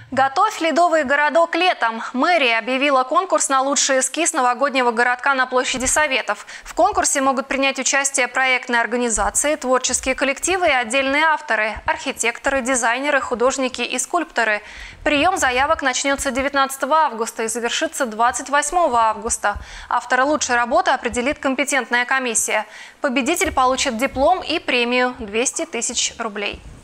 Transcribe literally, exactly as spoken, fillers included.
Готовь ледовый городок летом. Мэрия объявила конкурс на лучший эскиз новогоднего городка на площади Советов. В конкурсе могут принять участие проектные организации, творческие коллективы и отдельные авторы – архитекторы, дизайнеры, художники и скульпторы. Прием заявок начнется девятнадцатого августа и завершится двадцать восьмого августа. Автора лучшей работы определит компетентная комиссия. Победитель получит диплом и премию – двести тысяч рублей.